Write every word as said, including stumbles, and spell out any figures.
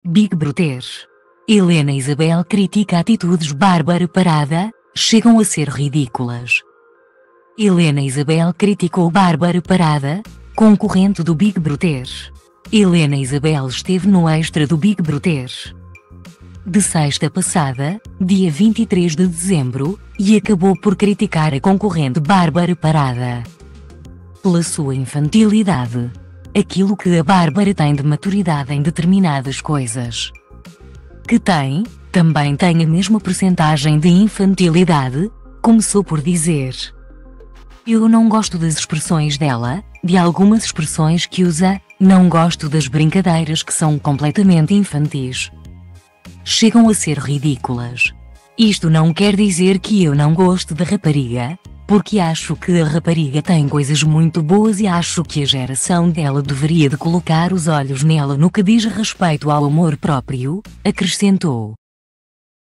Big Brother. Helena Isabel critica atitudes Bárbara Parada, chegam a ser ridículas. Helena Isabel criticou Bárbara Parada, concorrente do Big Brother. Helena Isabel esteve no extra do Big Brother de sexta passada, dia vinte e três de dezembro, e acabou por criticar a concorrente Bárbara Parada pela sua infantilidade. Aquilo que a Bárbara tem de maturidade em determinadas coisas que tem, também tem a mesma percentagem de infantilidade, começou por dizer. Eu não gosto das expressões dela, de algumas expressões que usa, não gosto das brincadeiras que são completamente infantis. Chegam a ser ridículas. Isto não quer dizer que eu não gosto da rapariga, porque acho que a rapariga tem coisas muito boas e acho que a geração dela deveria de colocar os olhos nela no que diz respeito ao amor próprio, acrescentou.